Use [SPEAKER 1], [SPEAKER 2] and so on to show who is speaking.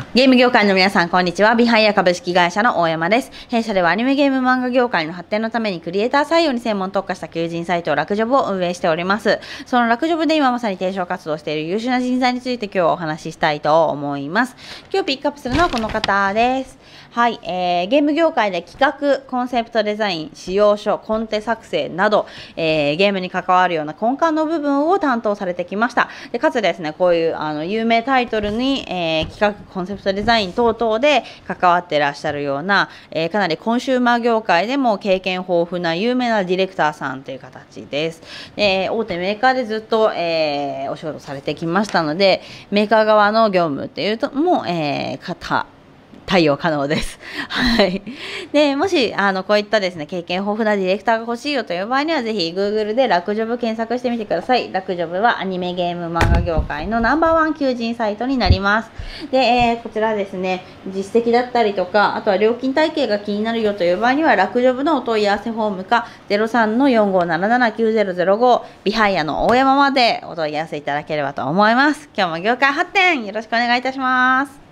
[SPEAKER 1] ゲーム業界の皆さん、こんにちは。ビハイヤ株式会社の大山です。弊社ではアニメゲーム漫画業界の発展のためにクリエイター採用に専門特化した求人サイトラクジョブを運営しております。そのラクジョブで今まさに提唱活動している優秀な人材について今日はお話ししたいと思います。今日ピックアップするのはこの方です。はい、ゲーム業界で企画、コンセプトデザイン、仕様書、コンテ作成など、ゲームに関わるような根幹の部分を担当されてきました。でかつですね、こういう有名タイトルに、企画、コンセプトデザイン等々で関わっていらっしゃるような、かなりコンシューマー業界でも経験豊富な有名なディレクターさんという形です。大手メーカーでずっと、お仕事されてきましたので、メーカー側の業務っていうとも、対応可能です。はい。で、もし、こういったですね、経験豊富なディレクターが欲しいよという場合には、ぜひ Google でラクジョブ検索してみてください。ラクジョブはアニメゲーム漫画業界のナンバー1求人サイトになります。で、こちらですね、実績だったりとか、あとは料金体系が気になるよという場合には、ラクジョブのお問い合わせフォームか、03-4577-9005、ビハイヤの大山までお問い合わせいただければと思います。今日も業界発展よろしくお願いいたします。